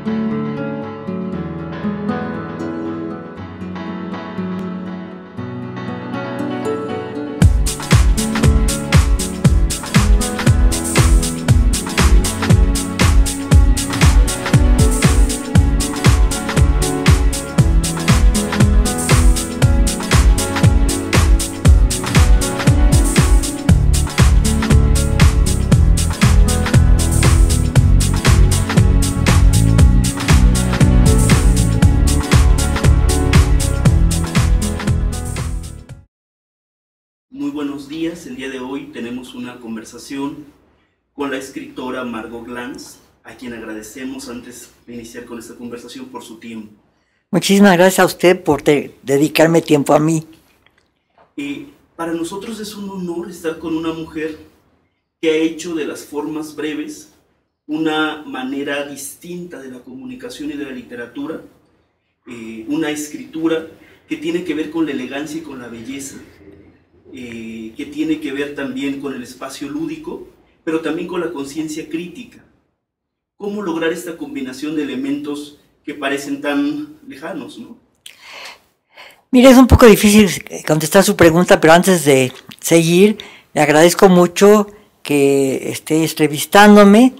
Muy buenos días, el día de hoy tenemos una conversación con la escritora Margot Glantz, a quien agradecemos antes de iniciar con esta conversación por su tiempo. Muchísimas gracias a usted por dedicarme tiempo a mí. Para nosotros es un honor estar con una mujer que ha hecho de las formas breves una manera distinta de la comunicación y de la literatura, una escritura que tiene que ver con la elegancia y con la belleza, que tiene que ver también con el espacio lúdico, pero también con la conciencia crítica. ¿Cómo lograr esta combinación de elementos que parecen tan lejanos, no? Mire, es un poco difícil contestar su pregunta, pero antes de seguir, le agradezco mucho que esté entrevistándome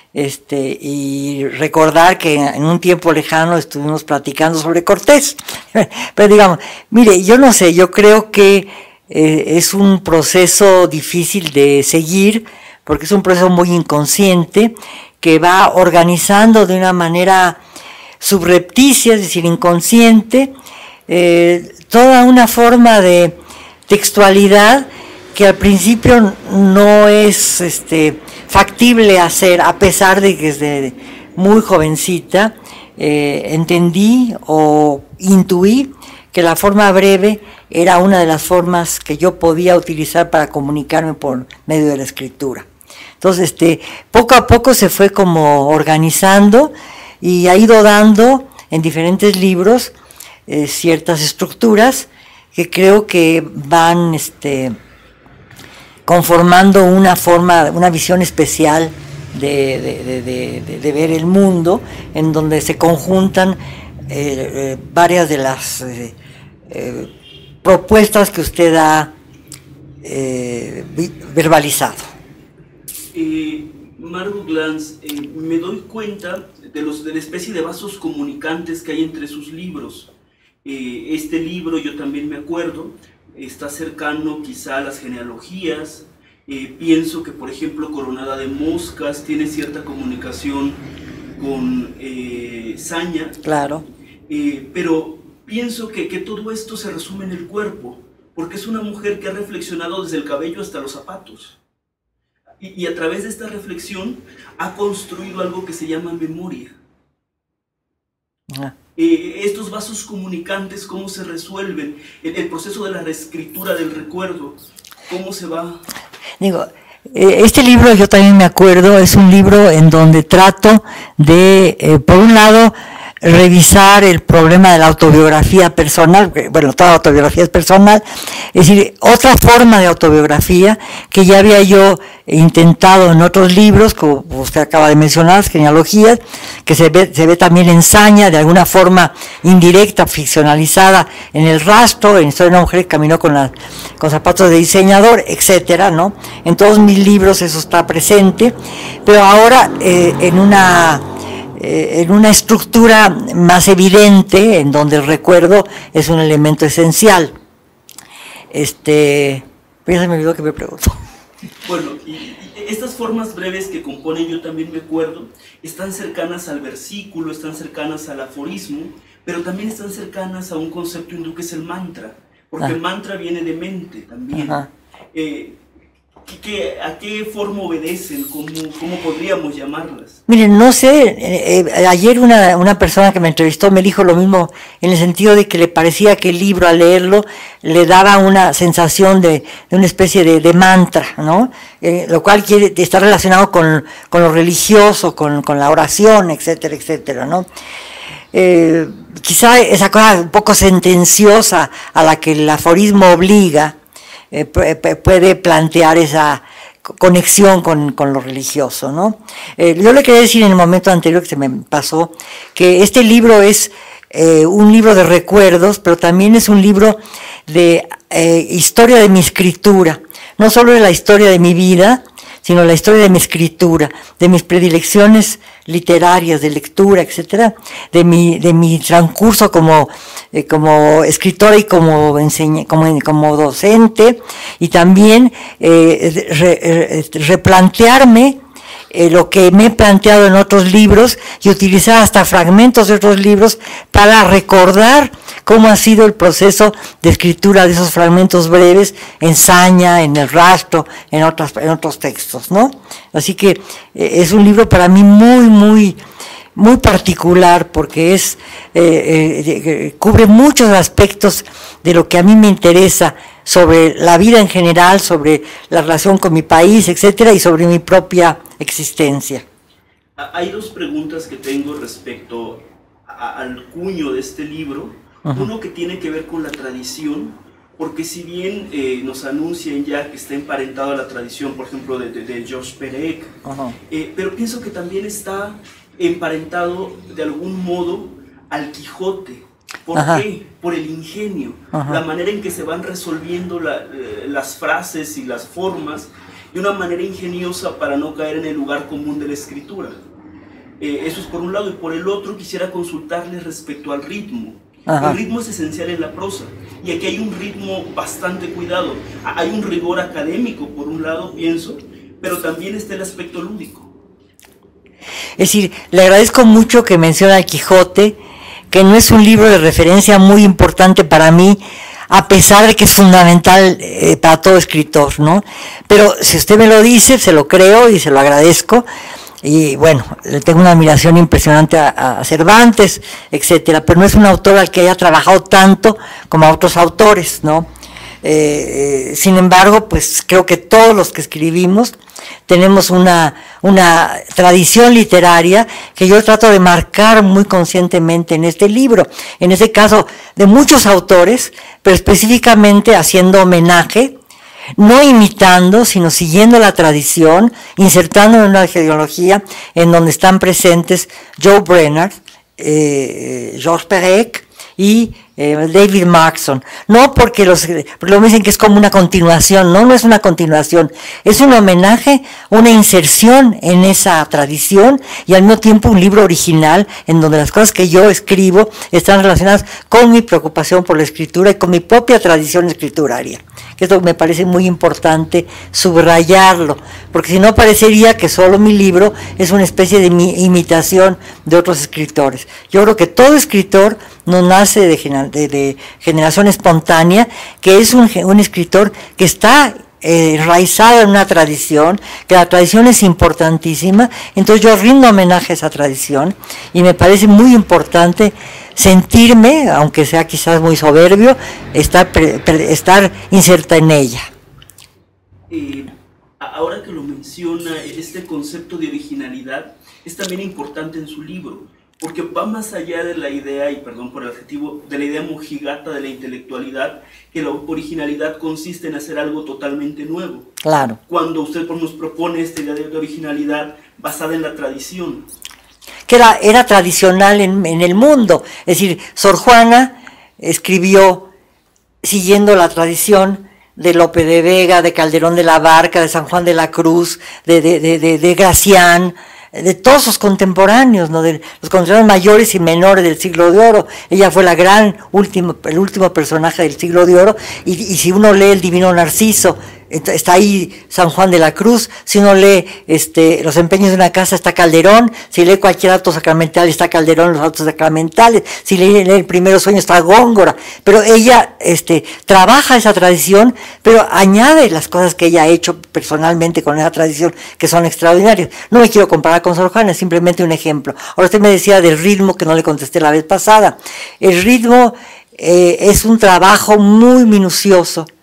y recordar que en un tiempo lejano estuvimos platicando sobre Cortés. Pero digamos, mire, yo no sé, yo creo que es un proceso difícil de seguir, porque es un proceso muy inconsciente, que va organizando de una manera subrepticia, es decir, inconsciente, toda una forma de textualidad que al principio no es factible hacer, a pesar de que desde muy jovencita entendí o intuí que la forma breve era una de las formas que yo podía utilizar para comunicarme por medio de la escritura. Entonces, poco a poco se fue como organizando y ha ido dando en diferentes libros ciertas estructuras que creo que van conformando una forma, una visión especial de ver el mundo, en donde se conjuntan varias de las propuestas que usted ha verbalizado. Margot Glantz, me doy cuenta de la especie de vasos comunicantes que hay entre sus libros. Este libro, yo también me acuerdo, está cercano quizá a las genealogías. Pienso que, por ejemplo, Coronada de Moscas tiene cierta comunicación con Saña. Claro. Pero pienso que todo esto se resume en el cuerpo, porque es una mujer que ha reflexionado desde el cabello hasta los zapatos. Y a través de esta reflexión ha construido algo que se llama memoria. Estos vasos comunicantes, ¿cómo se resuelven? El proceso de la reescritura del recuerdo, ¿cómo se va? Digo, este libro, yo también me acuerdo, es un libro en donde trato de, por un lado, revisar el problema de la autobiografía personal, bueno, toda autobiografía es personal, es decir, otra forma de autobiografía que ya había yo intentado en otros libros, como usted acaba de mencionar, las genealogías, que se ve también en Saña, de alguna forma indirecta, ficcionalizada, en El Rastro, en Historia de una mujer que caminó con zapatos de diseñador, etcétera, ¿no? En todos mis libros eso está presente, pero ahora en una estructura más evidente, en donde el recuerdo es un elemento esencial. Ya se me olvidó que me preguntó. Bueno, y estas formas breves que componen, yo también me acuerdo, están cercanas al versículo, están cercanas al aforismo, pero también están cercanas a un concepto hindú que es el mantra, porque el mantra viene de mente también. ¿A qué forma obedecen? ¿Cómo podríamos llamarlas? Miren, no sé, ayer una persona que me entrevistó me dijo lo mismo, en el sentido de que le parecía que el libro, al leerlo, le daba una sensación de una especie de mantra, ¿no? Lo cual está relacionado con lo religioso, con la oración, etcétera, etcétera, ¿no? Quizá esa cosa un poco sentenciosa a la que el aforismo obliga, puede plantear esa conexión con lo religioso, ¿no? Yo le quería decir en el momento anterior que se me pasó que este libro es un libro de recuerdos, pero también es un libro de historia de mi escritura, no solo de la historia de mi vida, sino la historia de mi escritura, de mis predilecciones literarias, de lectura, etcétera, de mi transcurso como escritora y como docente, y también replantearme lo que me he planteado en otros libros y utilizar hasta fragmentos de otros libros para recordar cómo ha sido el proceso de escritura de esos fragmentos breves en Saña, en El Rastro, en otros textos, ¿no? Así que es un libro para mí muy particular porque cubre muchos aspectos de lo que a mí me interesa sobre la vida en general, sobre la relación con mi país, etcétera, y sobre mi propia existencia. Hay dos preguntas que tengo respecto al cuño de este libro. Uno que tiene que ver con la tradición, porque si bien nos anuncian ya que está emparentado a la tradición, por ejemplo, de Georges Perec, pero pienso que también está emparentado de algún modo al Quijote. ¿Por qué? Por el ingenio, la manera en que se van resolviendo las frases y las formas de una manera ingeniosa para no caer en el lugar común de la escritura. Eso es por un lado, y por el otro quisiera consultarles respecto al ritmo. El ritmo es esencial en la prosa, y aquí hay un ritmo bastante cuidado. Hay un rigor académico, por un lado, pienso, pero también está el aspecto lúdico. Es decir, le agradezco mucho que mencione al Quijote, que no es un libro de referencia muy importante para mí, a pesar de que es fundamental para todo escritor, ¿no? Pero si usted me lo dice, se lo creo y se lo agradezco. Y bueno, le tengo una admiración impresionante a Cervantes, etcétera, pero no es un autor al que haya trabajado tanto como a otros autores, ¿no? Sin embargo, pues creo que todos los que escribimos tenemos una tradición literaria que yo trato de marcar muy conscientemente en este libro, en este caso de muchos autores, pero específicamente haciendo homenaje, no imitando, sino siguiendo la tradición, insertando en una genealogía en donde están presentes Joe Brenner, Georges Perec y David Markson. No porque lo dicen que es como una continuación, no es una continuación, es un homenaje, una inserción en esa tradición y al mismo tiempo un libro original en donde las cosas que yo escribo están relacionadas con mi preocupación por la escritura y con mi propia tradición escrituraria. Esto me parece muy importante subrayarlo, porque si no parecería que solo mi libro es una especie de imitación de otros escritores. Yo creo que todo escritor no nace de generación espontánea, que es un escritor que está enraizado en una tradición, que la tradición es importantísima, entonces yo rindo homenaje a esa tradición y me parece muy importante sentirme, aunque sea quizás muy soberbio, estar inserta en ella. Ahora que lo menciona, este concepto de originalidad es también importante en su libro, porque va más allá de la idea, y perdón por el adjetivo, de la idea mojigata de la intelectualidad, que la originalidad consiste en hacer algo totalmente nuevo. Claro. Cuando usted nos propone esta idea de originalidad basada en la tradición. Que era tradicional en el mundo. Es decir, Sor Juana escribió siguiendo la tradición de Lope de Vega, de Calderón de la Barca, de San Juan de la Cruz, de Gracián, de todos sus contemporáneos, ¿no? De los contemporáneos mayores y menores del Siglo de Oro. Ella fue el último personaje del Siglo de Oro, y si uno lee el Divino Narciso, está ahí San Juan de la Cruz. Si uno lee Los empeños de una casa, está Calderón. Si lee cualquier acto sacramental, está Calderón, los actos sacramentales. Si lee el Primer Sueño, está Góngora. Pero ella trabaja esa tradición, pero añade las cosas que ella ha hecho personalmente con esa tradición, que son extraordinarias. No me quiero comparar con Sor Juana, es simplemente un ejemplo. Ahora usted me decía del ritmo, que no le contesté la vez pasada. El ritmo es un trabajo muy minucioso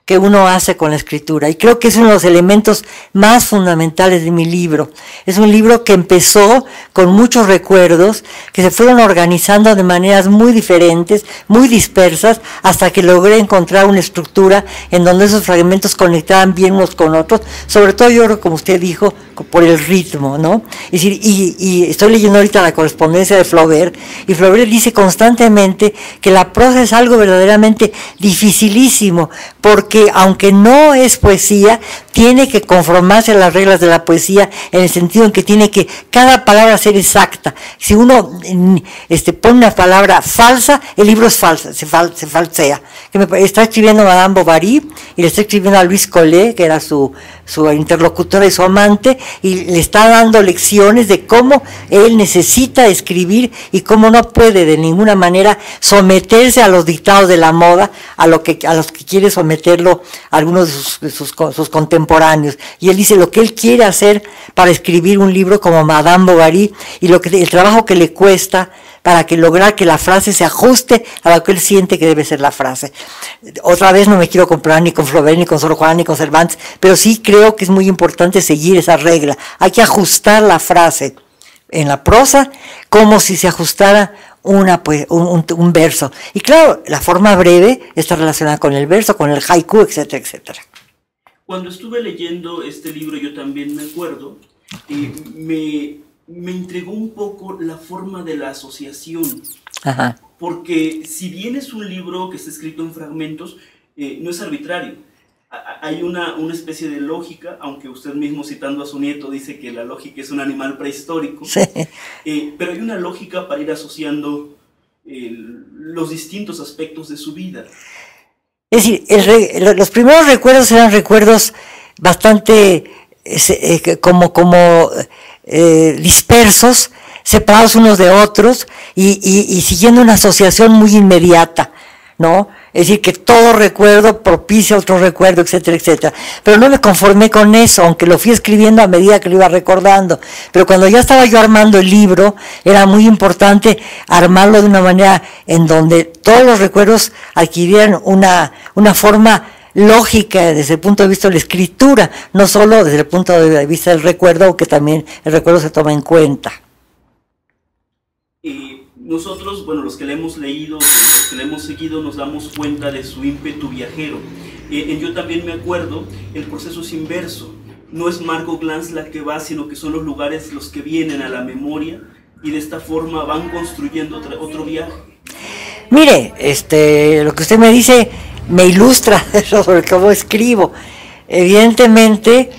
que uno hace con la escritura. Y creo que es uno de los elementos más fundamentales de mi libro. Es un libro que empezó con muchos recuerdos, que se fueron organizando de maneras muy diferentes, muy dispersas, hasta que logré encontrar una estructura en donde esos fragmentos conectaban bien unos con otros, sobre todo yo creo, como usted dijo, por el ritmo, ¿no? Es decir, y estoy leyendo ahorita la correspondencia de Flaubert, y Flaubert dice constantemente que la prosa es algo verdaderamente dificilísimo, porque aunque no es poesía, tiene que conformarse a las reglas de la poesía, en el sentido en que tiene que cada palabra ser exacta. Si uno pone una palabra falsa, el libro es falso, se falsea. Está escribiendo Madame Bovary, y le está escribiendo a Louise Collet, que era su interlocutora y su amante, y le está dando lecciones de cómo él necesita escribir y cómo no puede de ninguna manera someterse a los dictados de la moda, a los que quiere someterlo algunos de sus contemporáneos. Y él dice lo que él quiere hacer para escribir un libro como Madame Bovary, y el trabajo que le cuesta para lograr que la frase se ajuste a lo que él siente que debe ser la frase. Otra vez no me quiero comparar ni con Flaubert, ni con Sor Juana, ni con Cervantes, pero sí creo que es muy importante seguir esa regla. Hay que ajustar la frase en la prosa como si se ajustara un verso. Y claro, la forma breve está relacionada con el verso, con el haiku, etcétera, etcétera. Cuando estuve leyendo este libro, yo también me acuerdo, me intrigó un poco la forma de la asociación. Ajá. Porque si bien es un libro que está escrito en fragmentos, no es arbitrario. Hay una especie de lógica, aunque usted mismo, citando a su nieto, dice que la lógica es un animal prehistórico. Sí. Pero hay una lógica para ir asociando los distintos aspectos de su vida. Es decir, los primeros recuerdos eran recuerdos bastante dispersos, separados unos de otros y siguiendo una asociación muy inmediata, ¿no? Es decir, que todo recuerdo propicia otro recuerdo, etcétera, etcétera. Pero no me conformé con eso, aunque lo fui escribiendo a medida que lo iba recordando. Pero cuando ya estaba yo armando el libro, era muy importante armarlo de una manera en donde todos los recuerdos adquirieran una forma lógica desde el punto de vista de la escritura, no solo desde el punto de vista del recuerdo, aunque también el recuerdo se toma en cuenta. Nosotros, bueno, los que le hemos leído, los que le hemos seguido, nos damos cuenta de su ímpetu viajero. Yo también me acuerdo, el proceso es inverso. No es Margot Glantz la que va, sino que son los lugares los que vienen a la memoria, y de esta forma van construyendo otro viaje. Mire, lo que usted me dice me ilustra sobre cómo escribo. Evidentemente,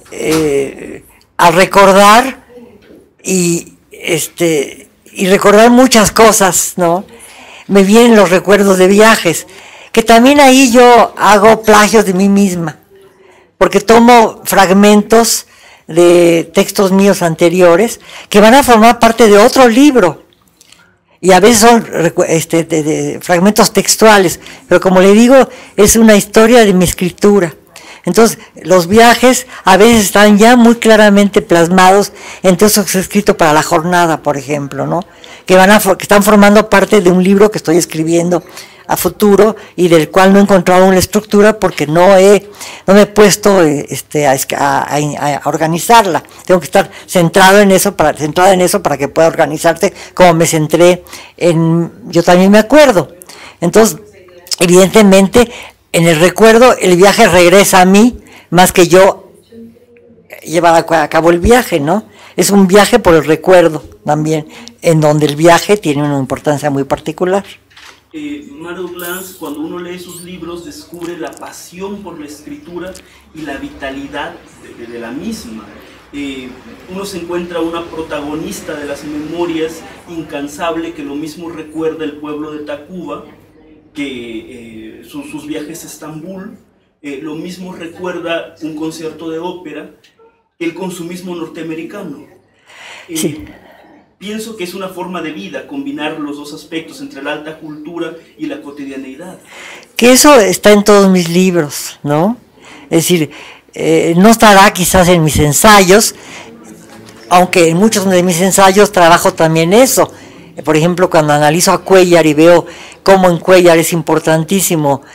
al recordar y recordar muchas cosas, ¿no? Me vienen los recuerdos de viajes, que también ahí yo hago plagios de mí misma, porque tomo fragmentos de textos míos anteriores que van a formar parte de otro libro, y a veces son de fragmentos textuales, pero como le digo, es una historia de mi escritura. Entonces, los viajes a veces están ya muy claramente plasmados en textos escritos para la jornada, por ejemplo, ¿no? Que están formando parte de un libro que estoy escribiendo a futuro y del cual no he encontrado una estructura porque no me he puesto a organizarla. Tengo que estar centrada en eso para que pueda organizarse como me centré en Yo también me acuerdo. Entonces, evidentemente, en el recuerdo, el viaje regresa a mí, más que yo llevar a cabo el viaje, ¿no? Es un viaje por el recuerdo también, en donde el viaje tiene una importancia muy particular. Margot Glantz, cuando uno lee sus libros, descubre la pasión por la escritura y la vitalidad de la misma. Uno se encuentra una protagonista de las memorias incansable que lo mismo recuerda el pueblo de Tacuba, que sus viajes a Estambul, lo mismo recuerda un concierto de ópera, el consumismo norteamericano. Sí. Pienso que es una forma de vida combinar los dos aspectos entre la alta cultura y la cotidianeidad. Que eso está en todos mis libros, ¿no? Es decir, no estará quizás en mis ensayos, aunque en muchos de mis ensayos trabajo también eso. Por ejemplo, cuando analizo a Cuéllar y veo cómo en Cuéllar es importantísimo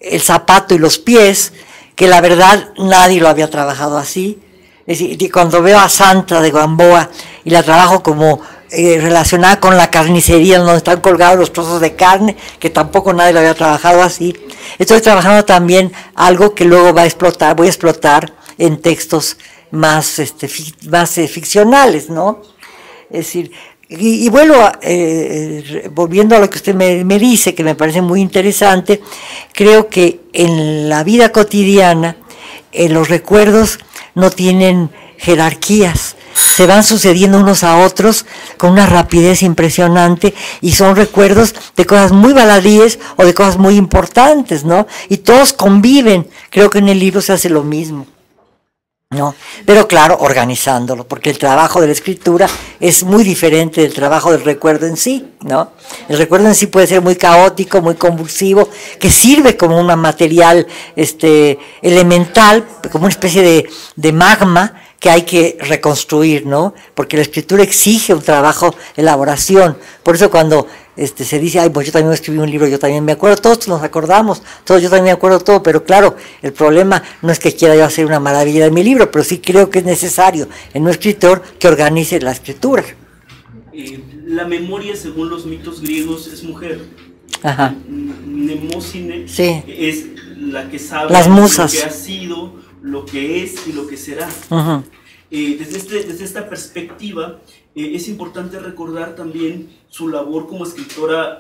el zapato y los pies, que la verdad nadie lo había trabajado así. Es decir, cuando veo a Santa de Gamboa y la trabajo como relacionada con la carnicería, donde están colgados los trozos de carne, que tampoco nadie lo había trabajado así. Estoy trabajando también algo que luego voy a explotar en textos más ficcionales, ¿no? Es decir, y vuelvo, volviendo a lo que usted me dice, que me parece muy interesante, creo que en la vida cotidiana los recuerdos no tienen jerarquías, se van sucediendo unos a otros con una rapidez impresionante y son recuerdos de cosas muy baladíes o de cosas muy importantes, ¿no? Y todos conviven, creo que en el libro se hace lo mismo, ¿no? Pero claro, organizándolo, porque el trabajo de la escritura es muy diferente del trabajo del recuerdo en sí, ¿no? El recuerdo en sí puede ser muy caótico, muy convulsivo, que sirve como un material elemental, como una especie de magma que hay que reconstruir, ¿no? Porque la escritura exige un trabajo de elaboración. Por eso cuando se dice, ay, pues yo también escribí un libro, yo también me acuerdo, todos nos acordamos, todos, yo también me acuerdo todo, pero claro, el problema no es que quiera yo hacer una maravilla de mi libro, pero sí creo que es necesario en un escritor que organice la escritura. La memoria, según los mitos griegos, es mujer. Ajá. Mnemósine sí. Es la que sabe las musas. Lo que ha sido, lo que es y lo que será. Uh-huh. Desde esta perspectiva, es importante recordar también su labor como escritora,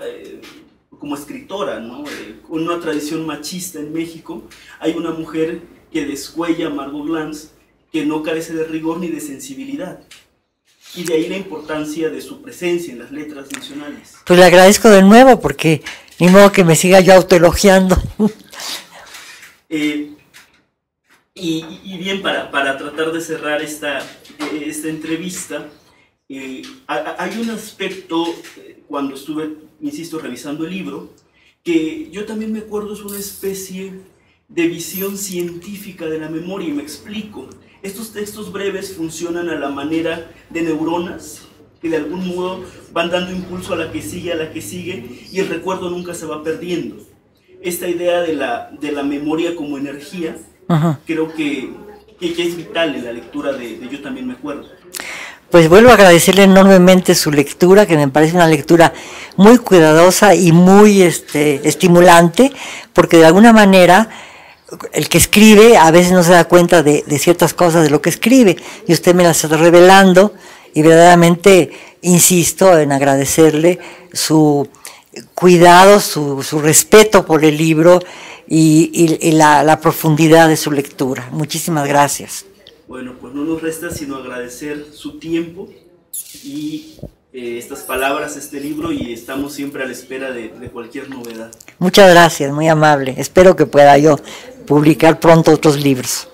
¿no? Con una tradición machista en México, hay una mujer que descuella, Margot Glantz, que no carece de rigor ni de sensibilidad. Y de ahí la importancia de su presencia en las letras nacionales. Pues le agradezco de nuevo, porque ni modo que me siga yo autoelogiando. Y bien, para tratar de cerrar esta entrevista, hay un aspecto, cuando estuve, insisto, revisando el libro, que yo también me acuerdo es una especie de visión científica de la memoria, y me explico. Estos textos breves funcionan a la manera de neuronas, que de algún modo van dando impulso a la que sigue, y el recuerdo nunca se va perdiendo. Esta idea de la memoria como energía, uh-huh, creo que es vital en la lectura de Yo también me acuerdo. Pues vuelvo a agradecerle enormemente su lectura, que me parece una lectura muy cuidadosa y muy estimulante, porque de alguna manera el que escribe a veces no se da cuenta de ciertas cosas de lo que escribe, y usted me las está revelando, y verdaderamente insisto en agradecerle su cuidado, su respeto por el libro y la profundidad de su lectura. Muchísimas gracias. Bueno, pues no nos resta sino agradecer su tiempo y estas palabras, este libro, y estamos siempre a la espera de cualquier novedad. Muchas gracias, muy amable. Espero que pueda yo publicar pronto otros libros.